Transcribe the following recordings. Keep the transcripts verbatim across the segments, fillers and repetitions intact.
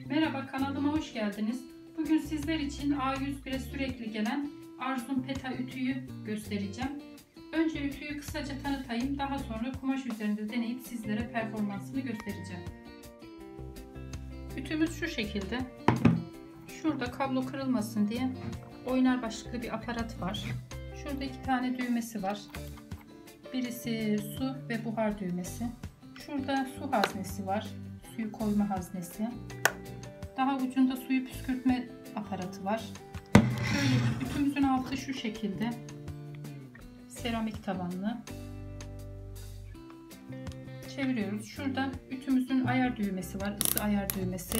Merhaba, kanalıma hoş geldiniz. Bugün sizler için A yüz bire sürekli gelen Arzum Peta ütüyü göstereceğim. Önce ütüyü kısaca tanıtayım, daha sonra kumaş üzerinde deneyip sizlere performansını göstereceğim. Ütümüz şu şekilde. Şurada kablo kırılmasın diye oynar başlıklı bir aparat var. Şurada iki tane düğmesi var. Birisi su ve buhar düğmesi. Şurada su haznesi var. Suyu koyma haznesi. Daha ucunda suyu püskürtme aparatı var. Şöyle ütümüzün altı şu şekilde. Seramik tabanlı. Çeviriyoruz. Şurada ütümüzün ayar düğmesi var. Isı ayar düğmesi.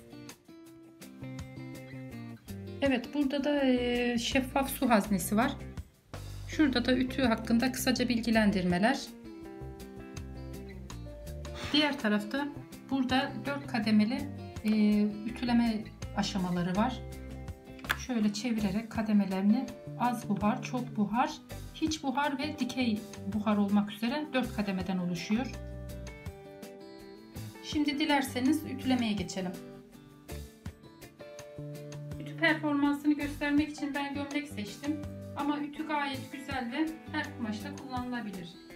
Evet, burada da şeffaf su haznesi var. Şurada da ütü hakkında kısaca bilgilendirmeler. Diğer tarafta burada dört kademeli e, ütüleme aşamaları var. Şöyle çevirerek kademelerini az buhar, çok buhar, hiç buhar ve dikey buhar olmak üzere dört kademeden oluşuyor. Şimdi dilerseniz ütülemeye geçelim. Ütü performansını göstermek için ben gömlek seçtim. Ama ütü gayet güzel ve her kumaşta kullanılabilir.